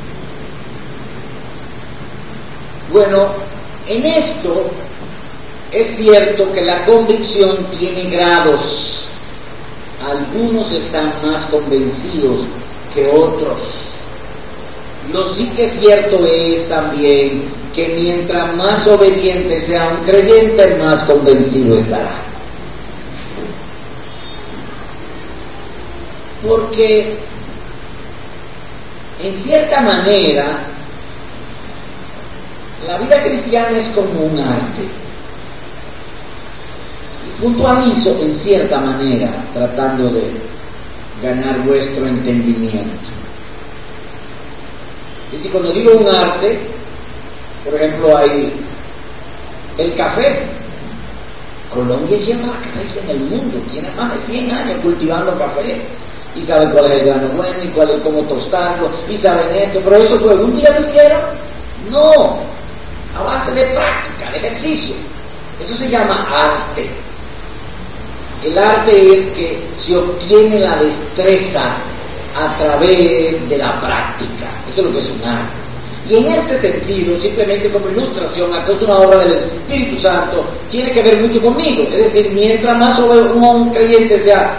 Bueno, en esto es cierto que la convicción tiene grados. Algunos están más convencidos que otros. Lo sí que es cierto es también que mientras más obediente sea un creyente, más convencido estará. Porque en cierta manera la vida cristiana es como un arte. Puntualizo en cierta manera, tratando de ganar vuestro entendimiento. Y si cuando digo un arte, por ejemplo, hay el café. Colombia lleva la cabeza en el mundo, tiene más de 100 años cultivando café. Y saben cuál es el grano bueno, y cuál es cómo tostarlo, y saben esto, pero eso fue, ¿un día lo hicieron? No, a base de práctica, de ejercicio. Eso se llama arte. El arte es que se obtiene la destreza a través de la práctica. Eso es lo que es un arte. Y en este sentido, simplemente como ilustración, acá es una obra del Espíritu Santo, tiene que ver mucho conmigo. Es decir, mientras un creyente sea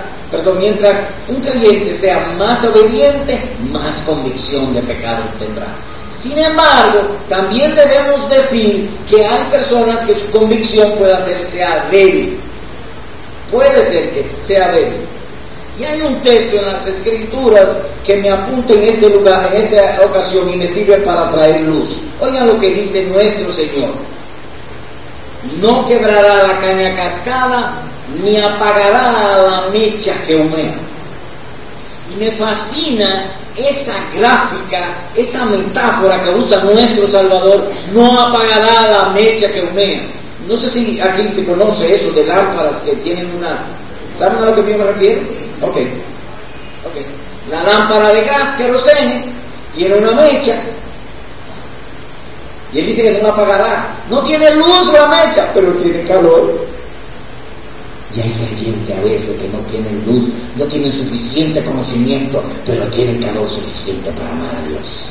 más obediente, más convicción de pecado tendrá. Sin embargo, también debemos decir que hay personas que su convicción sea débil. Puede ser que sea débil. Y hay un texto en las Escrituras que me apunta en este lugar, en esta ocasión, y me sirve para traer luz. Oigan lo que dice nuestro Señor: no quebrará la caña cascada, ni apagará la mecha que humea. Y me fascina esa gráfica, esa metáfora que usa nuestro Salvador: no apagará la mecha que humea. No sé si aquí se conoce eso de lámparas que tienen una... ¿Saben a lo que me refiero? Ok. La lámpara de gas, querosene, tiene una mecha. Y él dice que no la apagará. No tiene luz la mecha, pero tiene calor. Y hay creyentes a veces que no tienen luz, no tienen suficiente conocimiento, pero tienen calor suficiente para amar a Dios.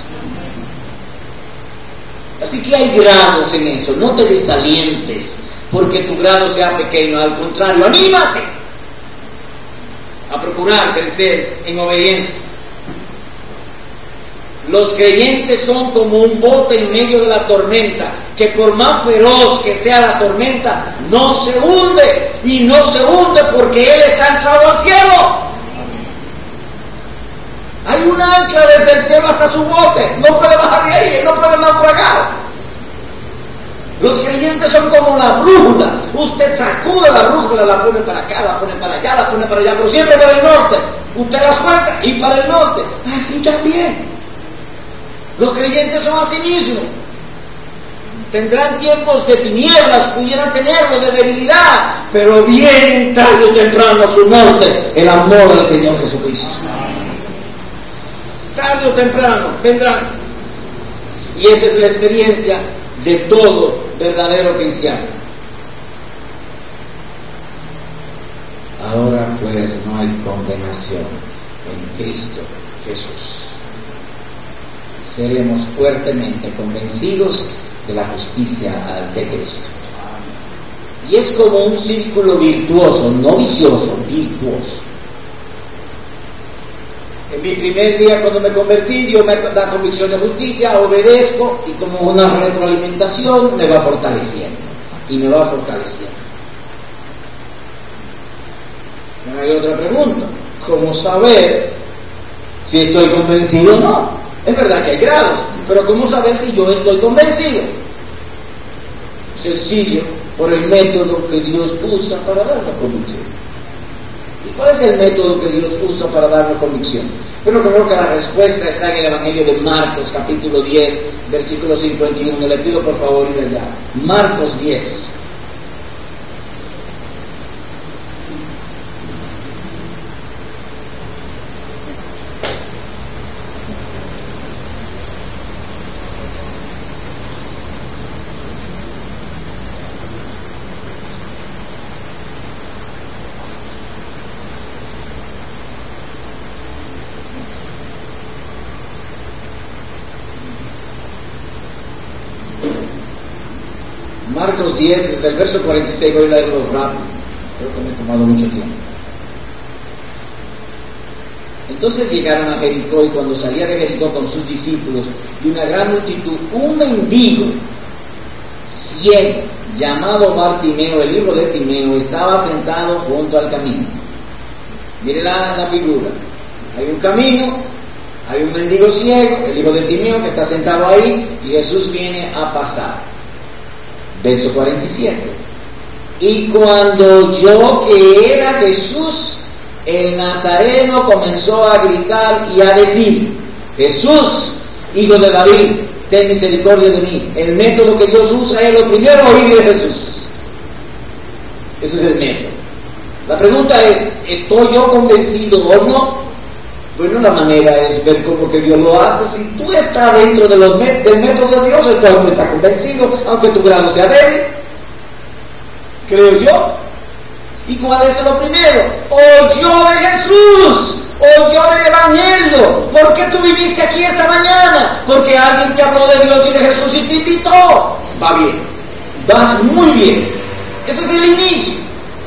Así que hay grados en eso. No te desalientes porque tu grado sea pequeño. Al contrario, anímate a procurar crecer en obediencia. Los creyentes son como un bote en medio de la tormenta, que por más feroz que sea la tormenta, no se hunde. Y no se hunde porque Él está anclado al cielo. Hay un ancla desde el cielo hasta su bote. No puede bajar de ahí, no puede naufragar. Los creyentes son como la brújula. Usted sacude la brújula, la pone para acá, la pone para allá, la pone para allá, pero siempre para el norte. Usted la suelta y para el norte. Así también. Los creyentes son así mismos. Tendrán tiempos de tinieblas, pudieran tenerlo, de debilidad, pero vienen tarde o temprano a su norte el amor del Señor Jesucristo. Tarde o temprano vendrán. Y esa es la experiencia de todo verdadero cristiano. Ahora pues no hay condenación en Cristo Jesús. Seremos fuertemente convencidos de la justicia de Cristo. Y es como un círculo virtuoso, no vicioso, virtuoso. En mi primer día cuando me convertí, Dios me da convicción de justicia, obedezco, y como una retroalimentación me va fortaleciendo. Y me va fortaleciendo. Pero hay otra pregunta: ¿cómo saber si estoy convencido o no? Es verdad que hay grados, pero ¿cómo saber si yo estoy convencido? Sencillo, por el método que Dios usa para darnos convicción. ¿Y cuál es el método que Dios usa para darnos convicción? Pero creo que la respuesta está en el Evangelio de Marcos, capítulo 10, versículo 51. Le pido por favor ir allá. Marcos 10. Marcos 10, desde el verso 46, voy a leerlo rápido, creo que me he tomado mucho tiempo. Entonces llegaron a Jericó, y cuando salía de Jericó con sus discípulos y una gran multitud, un mendigo ciego llamado Bartimeo, el hijo de Timeo, estaba sentado junto al camino. Mire la figura: hay un camino, hay un mendigo ciego, el hijo de Timeo, que está sentado ahí, y Jesús viene a pasar. Verso 47. Y cuando oyó que era Jesús, el Nazareno comenzó a gritar y a decir: Jesús, hijo de David, ten misericordia de mí. El método que Dios usa es lo primero, oír de Jesús. Ese es el método. La pregunta es: ¿estoy yo convencido o no? Bueno, la manera es ver cómo que Dios lo hace. Si tú estás dentro de del método de Dios, entonces no estás convencido, aunque tu grado sea débil. Creo yo. ¿Y cuál es lo primero? Oyó de Jesús, oyó del Evangelio. ¿Por qué tú viniste aquí esta mañana? Porque alguien te habló de Dios y de Jesús y te invitó. Va bien, vas muy bien. Ese es el inicio.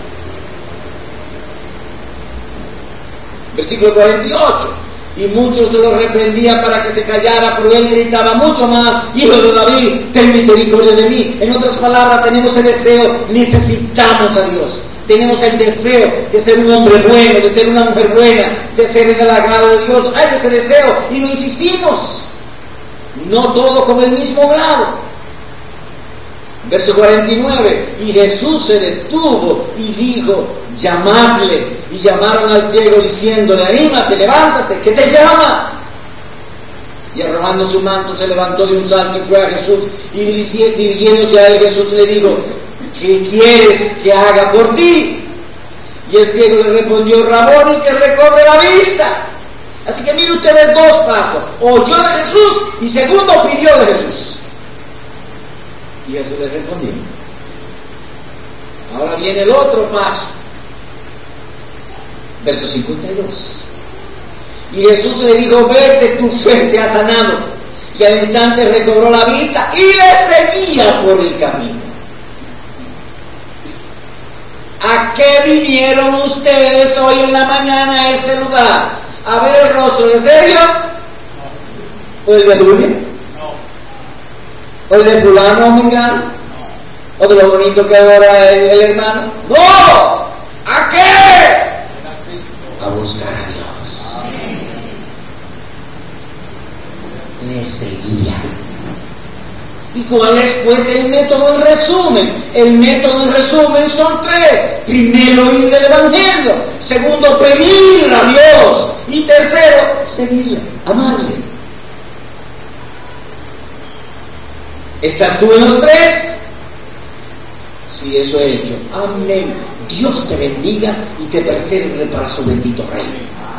Versículo 48. Y muchos lo reprendían para que se callara, pero él gritaba mucho más: Hijo de David, ten misericordia de mí. En otras palabras, tenemos el deseo, necesitamos a Dios. Tenemos el deseo de ser un hombre bueno, de ser una mujer buena, de ser del agrado de Dios. Hay ese deseo y no insistimos. No todo con el mismo grado. Verso 49. Y Jesús se detuvo y dijo: llamadle. Y llamaron al ciego diciéndole: anímate, levántate, que te llama. Y arrojando su manto se levantó de un salto y fue a Jesús. Y dirigiéndose a él, Jesús le dijo: ¿qué quieres que haga por ti? Y el ciego le respondió: Raboni, que recobre la vista. Así que mire ustedes dos pasos: oyó de Jesús y segundo, pidió de Jesús. Y Jesús le respondió. Ahora viene el otro paso. Verso 52. Y Jesús le dijo: vete, tu fe te ha sanado. Y al instante recobró la vista y le seguía por el camino. ¿A qué vinieron ustedes hoy en la mañana a este lugar? ¿A ver el rostro de Sergio? ¿O el de Julia? ¿O el de fulano o mengano? ¿O de lo bonito que adora el hermano? ¡No! ¿A qué? A buscar a Dios. Le seguía. ¿Y cuál es pues el método en resumen? El método en resumen son tres. Primero, oír del Evangelio. Segundo, pedir a Dios. Y tercero, seguirle, amarle. ¿Estás tú en los tres? Sí, eso he hecho. Amén. Dios te bendiga y te preserve para su bendito reino.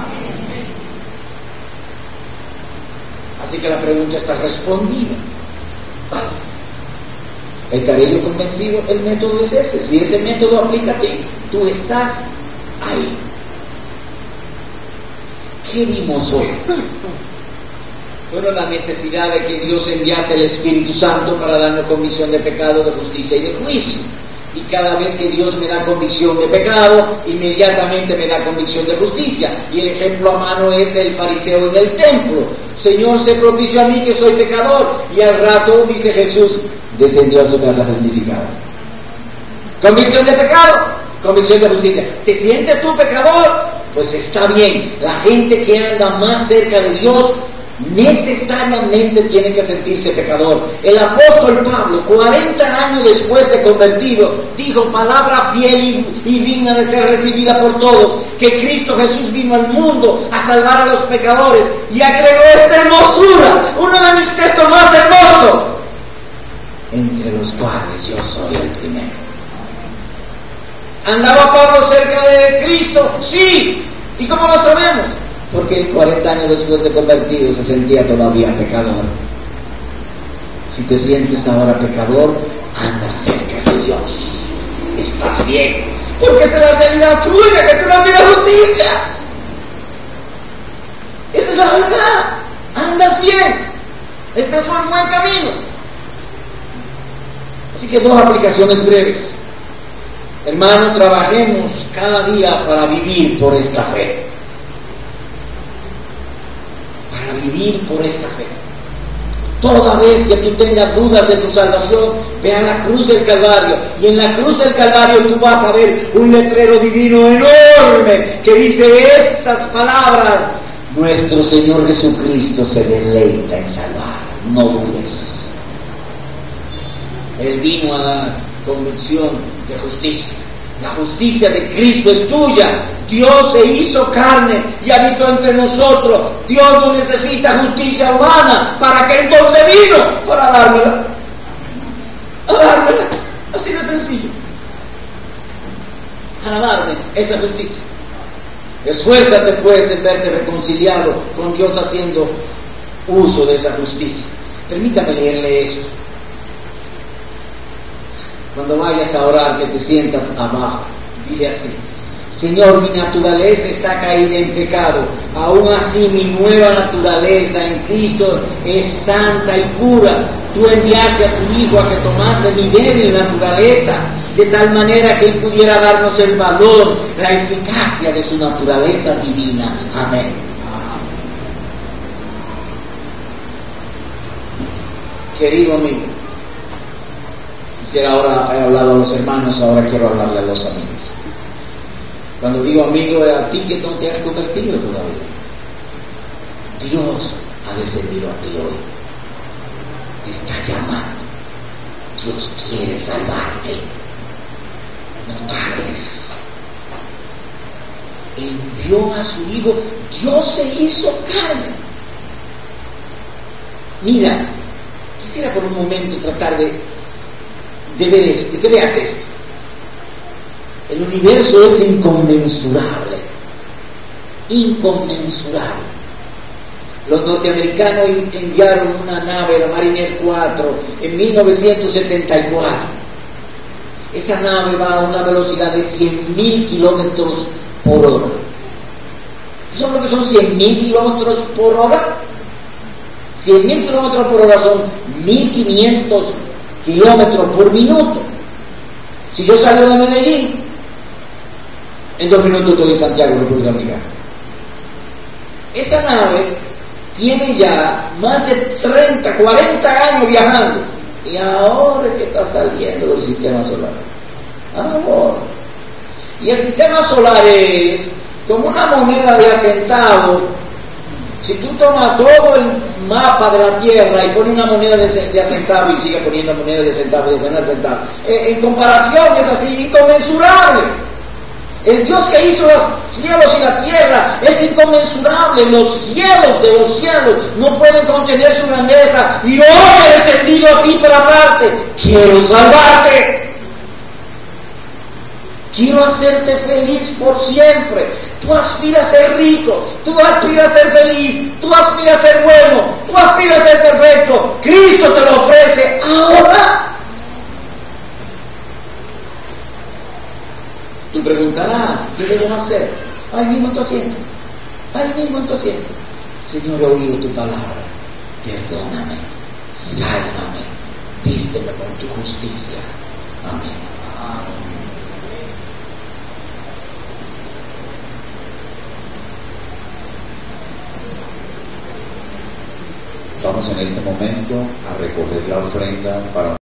Así que la pregunta está respondida. ¿Estaré yo convencido? El método es ese. Si ese método aplica a ti, tú estás ahí. ¿Qué vimos hoy? Bueno, la necesidad de que Dios enviase el Espíritu Santo para darnos convicción de pecado, de justicia y de juicio. Y cada vez que Dios me da convicción de pecado, inmediatamente me da convicción de justicia. Y el ejemplo a mano es el fariseo en el templo. Señor, sé propicio a mí que soy pecador. Y al rato, dice Jesús, descendió a su casa justificado. Convicción de pecado, convicción de justicia. ¿Te sientes tú pecador? Pues está bien. La gente que anda más cerca de Dios necesariamente tiene que sentirse pecador. El apóstol Pablo, 40 años después de convertido, dijo: palabra fiel y digna de ser recibida por todos, que Cristo Jesús vino al mundo a salvar a los pecadores, y agregó esta hermosura, uno de mis textos más hermosos, entre los cuales yo soy el primero. ¿Andaba Pablo cerca de Cristo? Sí. ¿Y cómo lo sabemos? Porque él 40 años después de convertido se sentía todavía pecador. Si te sientes ahora pecador, anda cerca de Dios. Estás bien. Porque esa es la realidad tuya, que tú no tienes justicia. Esa es la verdad. Andas bien. Estás por un buen camino. Así que dos aplicaciones breves. Hermano, trabajemos cada día para vivir por esta fe. Vivir por esta fe. Toda vez que tú tengas dudas de tu salvación, ve a la cruz del Calvario, y en la cruz del Calvario tú vas a ver un letrero divino enorme que dice estas palabras: nuestro Señor Jesucristo se deleita en salvar. No dudes. Él vino a dar convicción de justicia. La justicia de Cristo es tuya. Dios se hizo carne y habitó entre nosotros. Dios no necesita justicia humana. ¿Para qué entonces vino? Para dármela. A dármela. Así de sencillo. Para darme esa justicia. Esfuérzate pues en verte reconciliado con Dios haciendo uso de esa justicia. Permítame leerle esto. Cuando vayas a orar, que te sientas abajo, dile así: Señor, mi naturaleza está caída en pecado, aún así mi nueva naturaleza en Cristo es santa y pura. Tú enviaste a tu Hijo a que tomase mi débil naturaleza, de tal manera que Él pudiera darnos el valor, la eficacia de su naturaleza divina. Amén. Querido amigo, quisiera ahora hablar a los hermanos, ahora quiero hablarle a los amigos. Cuando digo amigo, es a ti que no te has convertido todavía. Dios ha descendido a ti hoy. Te está llamando. Dios quiere salvarte. No tardes. Envió a su Hijo. Dios se hizo carne. Mira, quisiera por un momento tratar de ver esto, de que veas esto. El universo es inconmensurable. Inconmensurable. Los norteamericanos enviaron una nave, la Mariner 4, en 1974. Esa nave va a una velocidad de 100.000 kilómetros por hora. ¿Sabes lo que son 100.000 kilómetros por hora? 100.000 kilómetros por hora son 1.500 kilómetros por minuto. Si yo salgo de Medellín, en 2 minutos estoy en Santiago, República Dominicana. Esa nave tiene ya más de 30, 40 años viajando, y ahora es que está saliendo del sistema solar. Ahora. Y el sistema solar es como una moneda de a centavo. Si tú tomas todo el mapa de la Tierra y pones una moneda de a centavo y sigues poniendo moneda de centavo, de centavo, en comparación es así inconmensurable. El Dios que hizo los cielos y la tierra es inconmensurable. Los cielos de los cielos no pueden contener su grandeza. Y hoy he descendido a ti para hablarte. Quiero salvarte. Quiero hacerte feliz por siempre. Tú aspiras a ser rico, tú aspiras a ser feliz, tú aspiras a ser bueno, tú aspiras a ser perfecto. Cristo te lo ofrece ahora. Tú preguntarás, ¿qué debo hacer? Ahí mismo en tu asiento. Ahí mismo en tu asiento. Señor, he oído tu palabra. Perdóname, sálvame, vísteme con tu justicia. Amén. Vamos en este momento a recoger la ofrenda para